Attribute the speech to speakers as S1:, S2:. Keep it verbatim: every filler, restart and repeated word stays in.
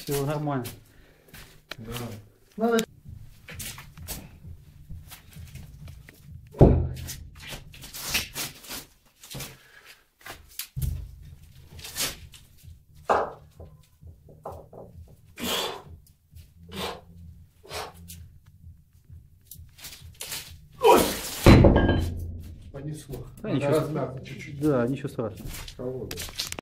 S1: Все нормально.
S2: Да.
S1: Надо...
S2: Понесло.
S1: Да,
S2: Надо
S1: ничего,
S2: размяться чуть-чуть.
S1: да, ничего страшного.
S2: Холодно.